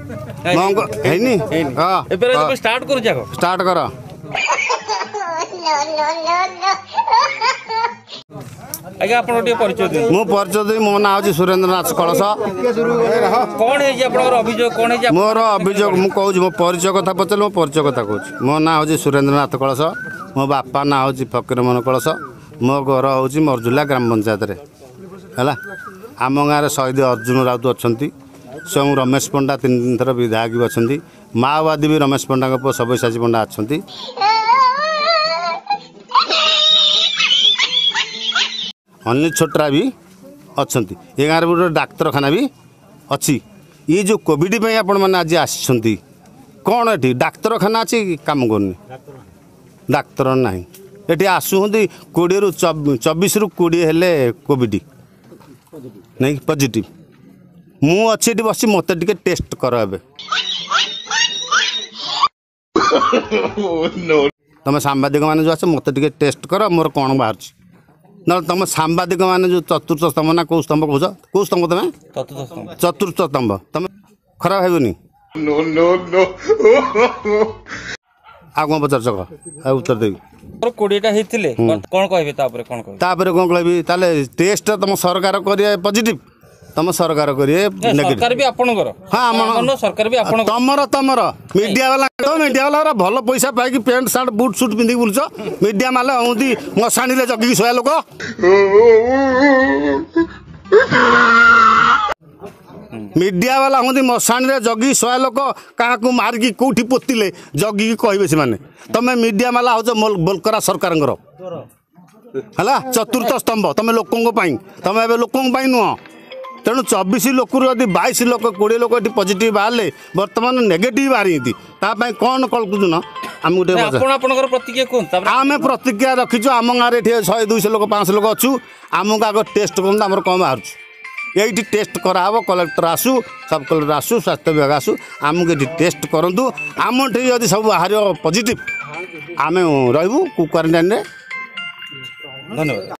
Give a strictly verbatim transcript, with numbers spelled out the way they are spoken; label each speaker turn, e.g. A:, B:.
A: मंग हैनी हां
B: एबे स्टार्ट करू जाको
A: स्टार्ट कर
B: आगे आपण टिके परिचय दे
A: मो परिचय दे मो ना होची सुरेंद्रनाथ कलश
B: कोन हे जे आपनकर अभियोग कोन हे जे
A: मोर अभियोग मु कहूँ मो परिचय कथा पचल मो परिचय कथा कहूँ मो ना होची सुरेंद्रनाथ कलश मो बापा ना होची फकीरमोहन कलश मो घर होची मरजुला ग्राम पंचायत रे हला आम गाँव शहीद अर्जुन राउत अच्छा स्वयं रमेश पंडा तीन तीन थर विधायक भी अच्छा माओवादी भी रमेश पंडा पुओ सब्यसाची पंडा अच्छा अनिल छोटरा भी अच्छा ये गाँव में गोटे डाक्तरखाना भी अच्छी ये जो कोविड में आपण मैंने आज आसी कौन ये डाक्तरखाना अच्छी कम करनी डाक्तर ना ये आसुँच कोड़े रु चौबीस रु कोड़े हेले कोविड नहीं पॉजिटिव मु अच्छी बस मत टे टेस्ट कर तुम सांबादिक मैंने जो आस मत टे टेस्ट कर मोर कौन बाहर ना तुम सांबादिक मैंने जो चतुर्थ स्तंभ ना कौ स्तंभ कौच कौ स्तंभ तुम चतुर्थ स्तंभ तुम खराब हेबनी आ कौन पचार सक उत्तर देवी
B: कोड़ीटा होते कौन कहे कौन
A: तापर कौन कहबी ताले टेस्ट तुम सरकार करिए पॉजिटिव तुम सरकार करिए
B: सरकार भी आपनकर
A: हाँ मन
B: सरकार भी आपन
A: तमर तमर मीडिया वाला तो मीडिया वाला भल पैसा पाई पेंट सार्ट बूट सूट पिंधि बुलछ मीडिया माले हूँ मशाणी रे जगिकी सोया लोक मीडिया वाला हूँ मशाणी रे जगी सोया लोक क्या मारिकी कौटी पोतिले जगिकी कहे से मैंने तुम मीडिया माला हूँ बोलकरा सरकार है चतुर्थ स्तंभ तुम लोकों तुम ए लोकों नुह तेणु चौबीस लोक रू बाईस लोक कोड़े लोक ये पॉजिटिव बाहर बर्तमान नेगेटिव बाहरी तापाई कौन कल्पुन आम प्रतिक्रिया रखीचु आम गाँव में शहे दुई लोक पाँच लोक अच्छु आमको आग टेस्ट करूँ आम कौन बाहर ये टेस्ट कराव कलेक्टर आसू सब कलेक्टर आसू स्वास्थ्य विभाग आसू आमको ये टेस्ट करूँ आम जब सब बाहर पॉजिटिव आम रू क्वारंटाइन। धन्यवाद।